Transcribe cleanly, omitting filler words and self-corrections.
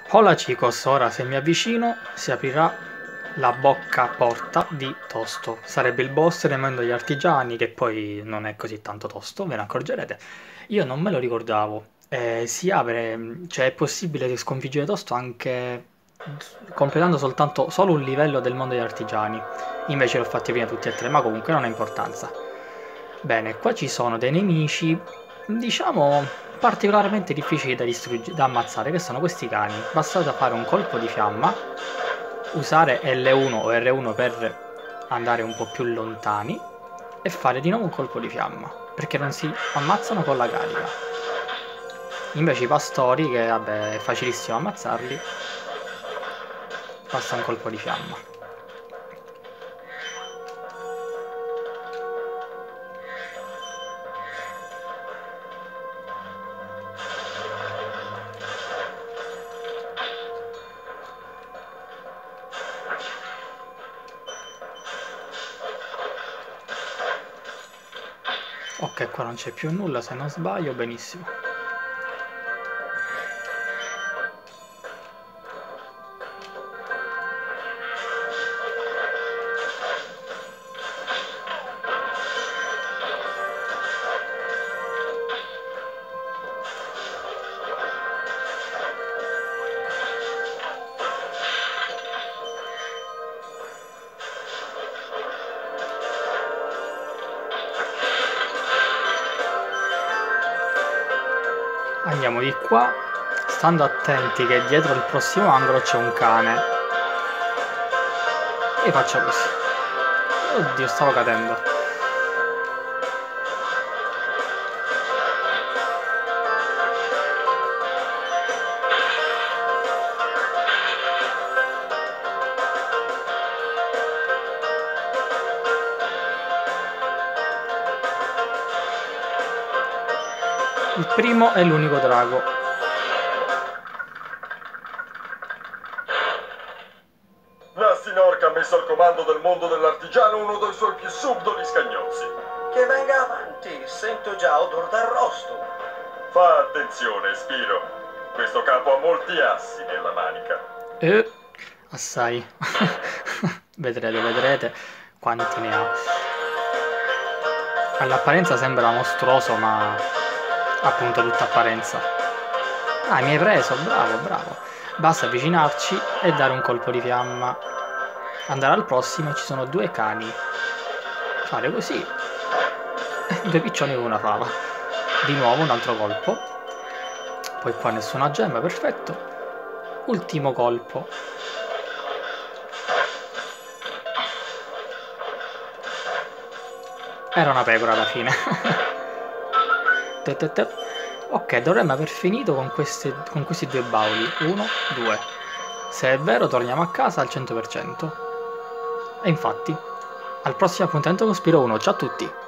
Hola chicos, ora se mi avvicino si aprirà la bocca porta di tosto. Sarebbe il boss nel mondo degli artigiani, che poi non è così tanto tosto, ve ne accorgerete. Io non me lo ricordavo. Si apre, cioè è possibile sconfiggere tosto anche completando soltanto solo un livello del mondo degli artigiani. Invece l'ho fatti prima tutti e tre, ma comunque non ha importanza. Bene, qua ci sono dei nemici, diciamo, particolarmente difficili da ammazzare, che sono questi cani. Basta fare un colpo di fiamma, usare L1 o R1 per andare un po' più lontani e fare di nuovo un colpo di fiamma, perché non si ammazzano con la carica. Invece i pastori, che vabbè è facilissimo ammazzarli, basta un colpo di fiamma. Ok, qua non c'è più nulla se non sbaglio, benissimo. Andiamo di qua, stando attenti che dietro il prossimo angolo c'è un cane. E faccio così. Oddio, stavo cadendo. Il primo è l'unico drago. Nastinorca ha messo al comando del mondo dell'artigiano uno dei suoi più subdoli scagnozzi. Che venga avanti, sento già odor d'arrosto. Fa attenzione, Spiro. Questo capo ha molti assi nella manica. Assai. Vedrete quanti ne ha. All'apparenza sembra mostruoso, ma appunto tutta apparenza. Ah, mi hai preso, bravo, bravo. Basta avvicinarci e dare un colpo di fiamma. Andare al prossimo, ci sono due cani. Fare così. Due piccioni con una fava. Di nuovo un altro colpo. Poi qua nessuna gemma, perfetto. Ultimo colpo. Era una pecora alla fine. Ok, dovremmo aver finito con questi due bauli. 1, 2. Se è vero torniamo a casa al 100%. E infatti, al prossimo appuntamento con Spiro 1. Ciao a tutti!